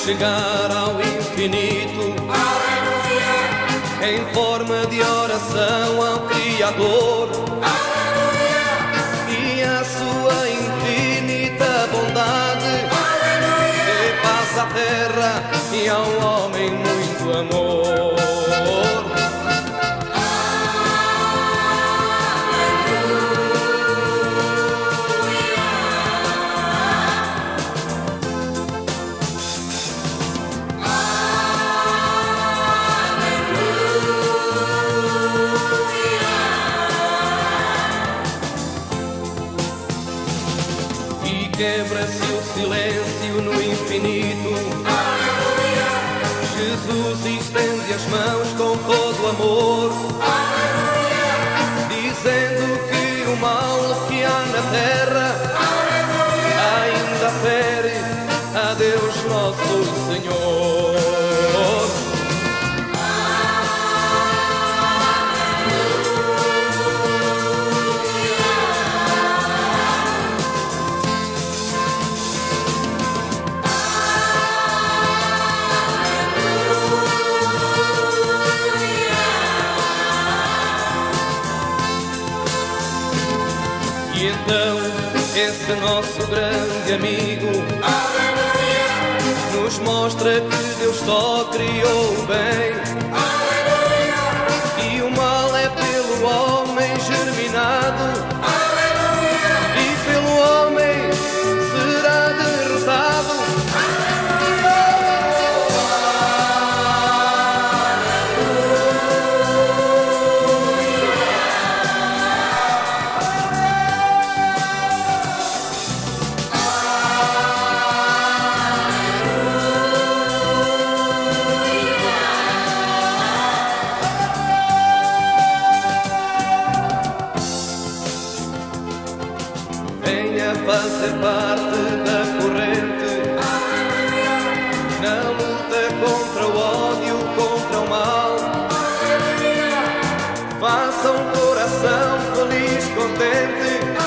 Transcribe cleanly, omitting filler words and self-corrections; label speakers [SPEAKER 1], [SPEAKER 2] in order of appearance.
[SPEAKER 1] chegar ao infinito.
[SPEAKER 2] Aleluia.
[SPEAKER 1] Em forma de oração ao Criador.
[SPEAKER 2] Aleluia.
[SPEAKER 1] E a sua infinita bondade.
[SPEAKER 2] Aleluia.
[SPEAKER 1] Dê paz à terra e ao homem muito amor. E quebra-se o silêncio no infinito.
[SPEAKER 2] Aleluia.
[SPEAKER 1] Jesus estende as mãos com todo amor.
[SPEAKER 2] Aleluia.
[SPEAKER 1] Dizendo que o mal que há na terra,
[SPEAKER 2] Aleluia.
[SPEAKER 1] ainda fere a Deus nosso Senhor. E então esse nosso grande amigo,
[SPEAKER 2] Aleluia.
[SPEAKER 1] nos mostra que Deus só criou o bem.
[SPEAKER 2] Aleluia.
[SPEAKER 1] E o mal é pelo homem germinado.
[SPEAKER 2] Aleluia.
[SPEAKER 1] E pelo homem será derrotado. Venha fazer parte da corrente.
[SPEAKER 2] Aleluia.
[SPEAKER 1] Na luta contra o ódio, contra o mal.
[SPEAKER 2] Aleluia.
[SPEAKER 1] Faça um coração feliz, contente.